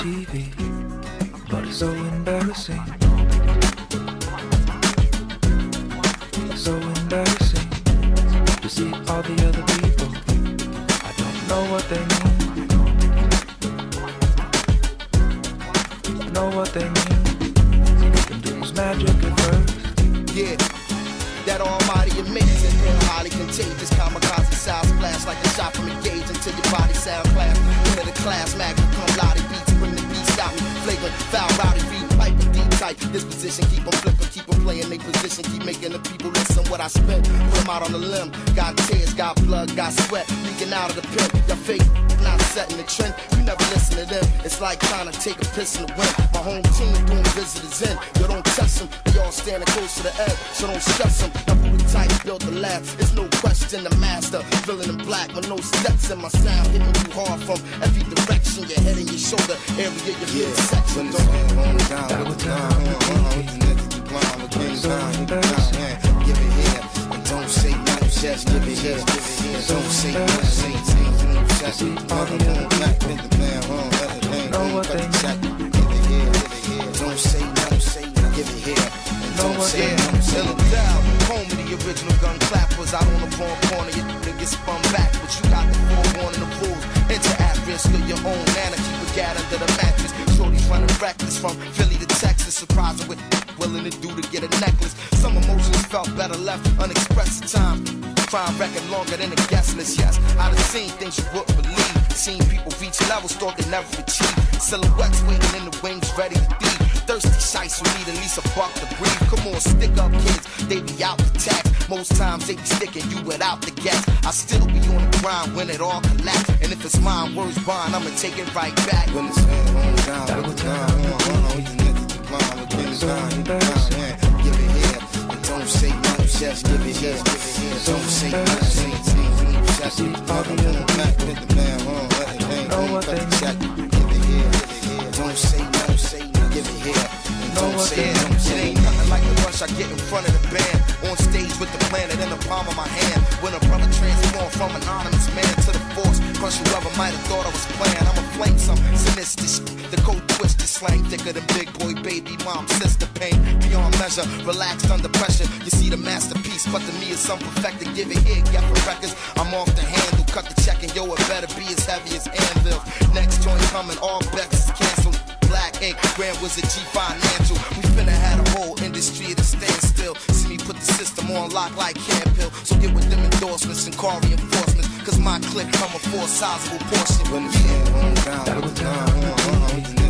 TV, but it's so embarrassing. It's so embarrassing to see all the other people. I don't know what they mean. I know what they mean. You can do this magic at first. Yeah, that almighty amazing, highly contagious, kamikaze style splash like a shot from a gauge until your body sound class. Into the class, magnum, come lottie beats, bring the beats, stop me, flavor, foul, rowdy, beat, pipe, deep tight. This position, keep them flipping, keep them playing they position, keep making the people listen what I spit. Put them out on the limb, got tears, got blood, got sweat, leaking out of the pen. Your fake not setting the trend, you never listen to them. It's like trying to take a piss in the wind. My home team doing visitors in, you don't test them, they all standing close to the edge, so don't stress them. Now who the type built the lab? It's no question the master, villain in black with no steps in my sound, hitting you hard from every direction, your head and your shoulder area, your midsection. Don't give it here, and don't say nothing, just give it here. Don't say nothing, just all the other black nigga, man, know what they mean. Give it here, don't say nothing, give it here. Don't say nothing, down. Home of the original gun clappers, out on the wrong corner, you get spun back, but you got the forewarning of rules. Enter at risk of your own nana, keep a gat under the mattress. Shorty's running reckless from Philly to Texas, surprising with willing to do to get a necklace. Some emotions felt better left unexpressed at times. Crime record longer than a guest list, yes. I've seen things you wouldn't believe. Seen people reach levels thought they never achieve. Silhouettes waiting in the wings, ready to thieve. Thirsty shites who need at least a buck to breathe. Come on, stick up kids, they be out the tax. Most times they be sticking you without the gas. I still be on the grind when it all collapse. And if it's mine, words bond, I'ma take it right back. When it's on down, give it here, and don't say nothing, just give it here. Don't say nothing, just all the other black nigga, man, know what they mean. Give it here, don't say nothing, give it here. Don't say nothing. It ain't nothing like the rush I get in front of the band. On stage with the planet in the palm of my hand. When a brother transformed from anonymous man to the force, crush whoever might have thought I was playing. I'ma flame some sinister the code twisted slang thicker than big boy, baby, mom, sister pain. Beyond measure, relaxed under pressure. You see the masterpiece, but to me it's unperfected. Give it here, get for records. I'm off the handle, cut the check, and yo, it better be as heavy as anvil. Next joint coming, all bets is canceled. Black ink, Grand Wizard G Financial. We finna had a whole industry at a standstill. See me put the system on lock like Campbell. So get with them endorsements and car reinforcements. Cause my clique come for a sizable portion. When it's down,